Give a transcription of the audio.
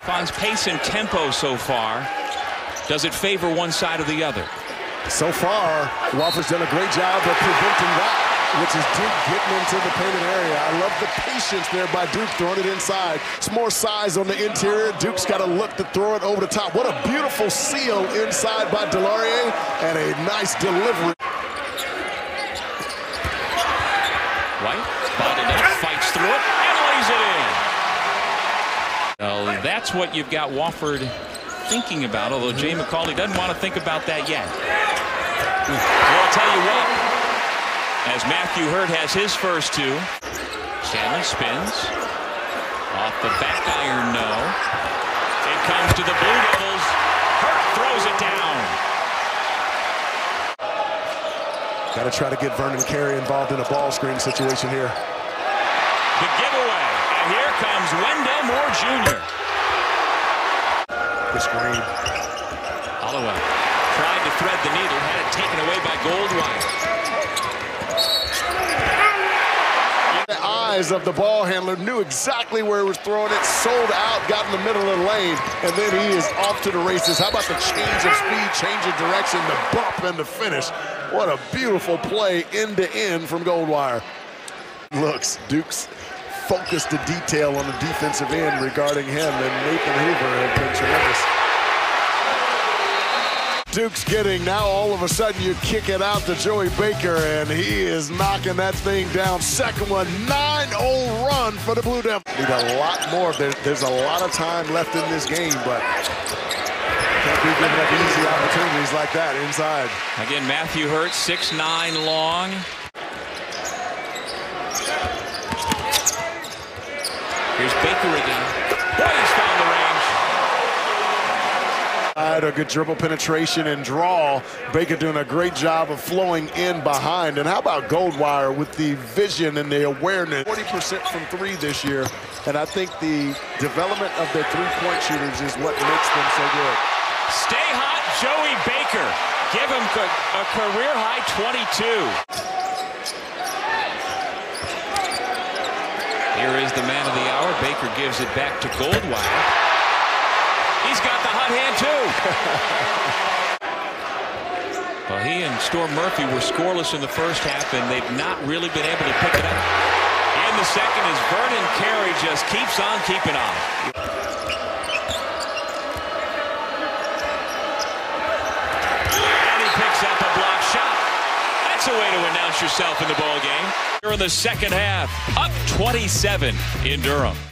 Fon's pace and tempo so far. Does it favor one side or the other? So far, Wofford's done a great job of preventing that, which is Duke getting into the painted area. I love the patience there by Duke throwing it inside. It's more size on the interior. Duke's got to look to throw it over the top. What a beautiful seal inside by Delarier, and a nice delivery. White spotted it, fights through it, and lays it in. Well, that's what you've got Wofford thinking about, although Jay McCauley doesn't want to think about that yet. Well, I'll tell you what, as Matthew Hurt has his first two. Stanley spins. Off the back iron, no. It comes to the Blue Devils. Hurt throws it down. Got to try to get Vernon Carey involved in a ball screen situation here. The giveaway. And here comes Wendell Moore Jr. The screen. Holloway tried to thread the needle, had it taken away by Goldwire. The eyes of the ball handler, knew exactly where he was throwing it, sold out, got in the middle of the lane, and then he is off to the races. How about the change of speed, change of direction, the bump, and the finish? What a beautiful play end to end from Goldwire. Looks, Duke's focus to detail on the defensive end regarding him, and Nathan Hoover has been tremendous. Duke's getting, now all of a sudden you kick it out to Joey Baker, and he is knocking that thing down. Second one, 9-0 run for the Blue Devils. Need a lot more. There's a lot of time left in this game, but can't be giving up easy opportunities like that inside. Again, Matthew Hurt, 6'9" long. Here's Baker again. Boy, he's found the range. A good dribble penetration and draw. Baker doing a great job of flowing in behind. And how about Goldwire with the vision and the awareness? 40% from three this year. And I think the development of their three-point shooters is what makes them so good. Stay hot, Joey Baker. Give him a career-high 22. Here is the man of the hour. Baker gives it back to Goldwire. He's got the hot hand, too. Well, he and Storm Murphy were scoreless in the first half, and they've not really been able to pick it up. In the second, as Vernon Carey just keeps on keeping on. And he picks up a block shot. That's a way to announce yourself in the ball game. Here in the second half, up 27 in Durham.